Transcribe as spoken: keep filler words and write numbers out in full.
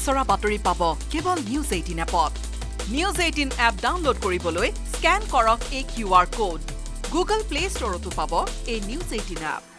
বিচৰা বাতৰি পাব কেৱল নিউজ এইটিন এপত নিউজ এইটিন এপ ডাউনলোড কৰিবলৈ স্ক্যান কৰক এই Q R code Google Play ষ্টৰতো পাব এই নিউজ এইটিন এপ